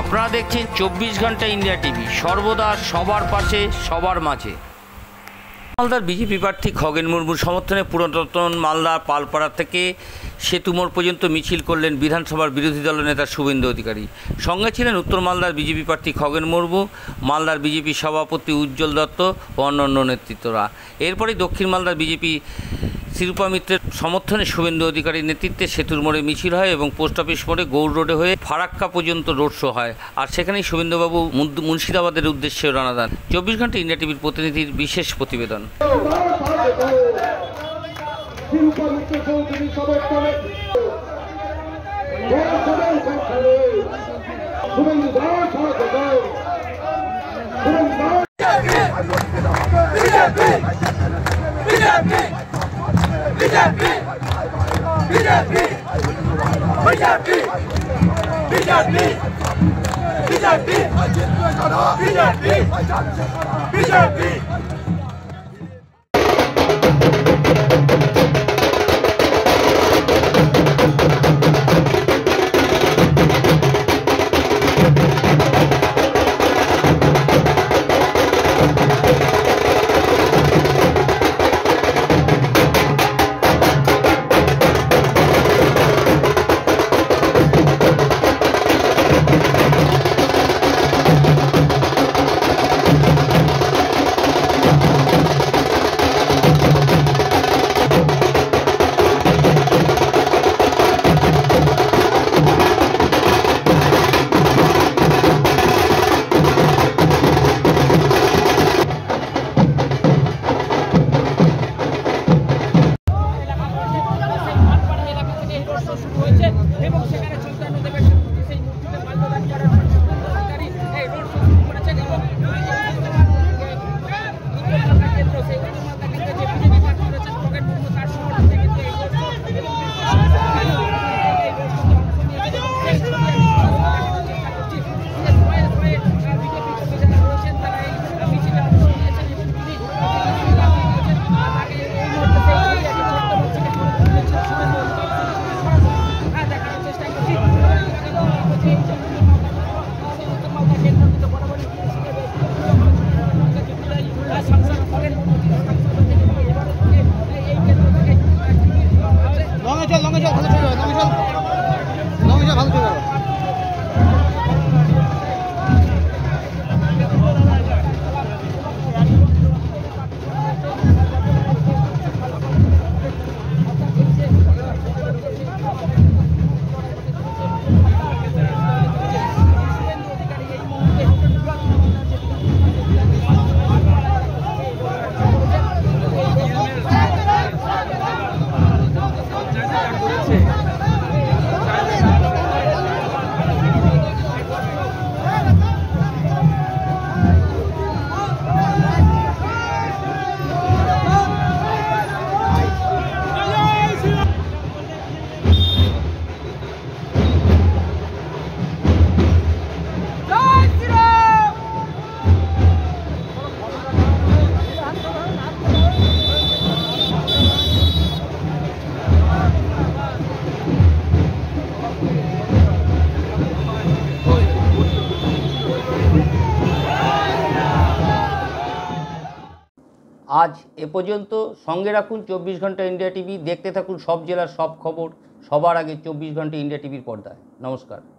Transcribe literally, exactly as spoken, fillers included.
আপনারা দেখছেন চব্বিশ ঘন্টা ইন্ডিয়া টিভি, সর্বদা সবার পাশে সবার মাঝে। মালদার বিজেপি প্রার্থী খগেন মুর্মুর সমর্থনে পুরাতন মালদার পালপাড়া থেকে সেতুমোড় পর্যন্ত মিছিল করলেন বিধানসভার বিরোধী দলনেতা শুভেন্দু অধিকারী। সঙ্গে ছিলেন উত্তর মালদার বিজেপি প্রার্থী খগেন মুর্মু, মালদার বিজেপি সভাপতি উজ্জ্বল দত্ত ও অন্যান্য নেতৃত্বরা। এরপরে দক্ষিণ মালদার বিজেপি শিরূপা মিত্রের সমর্থনে শুভেন্দু অধিকারীর নেতৃত্বে সেতুর মোড়ে মিছিল হয় এবং পোস্ট অফিস মোড়ে গৌড় রোডে হয়ে ফারাক্কা পর্যন্ত রোড শো হয়। আর সেখানেই শুভেন্দুবাবু মুর্শিদাবাদের উদ্দেশ্যে রওনা দেন। চব্বিশ ঘন্টা ইন্ডিয়া টিভির প্রতিনিধির বিশেষ প্রতিবেদন। BJP BJP BJP BJP BJP BJP BJP আজ এ পর্যন্ত। সঙ্গে রাখুন চব্বিশ ঘন্টা ইন্ডিয়া টিভি। দেখতে থাকুন সব জেলার সব খবর সবার আগে চব্বিশ ঘন্টা ইন্ডিয়া টিভির পর্দায়। নমস্কার।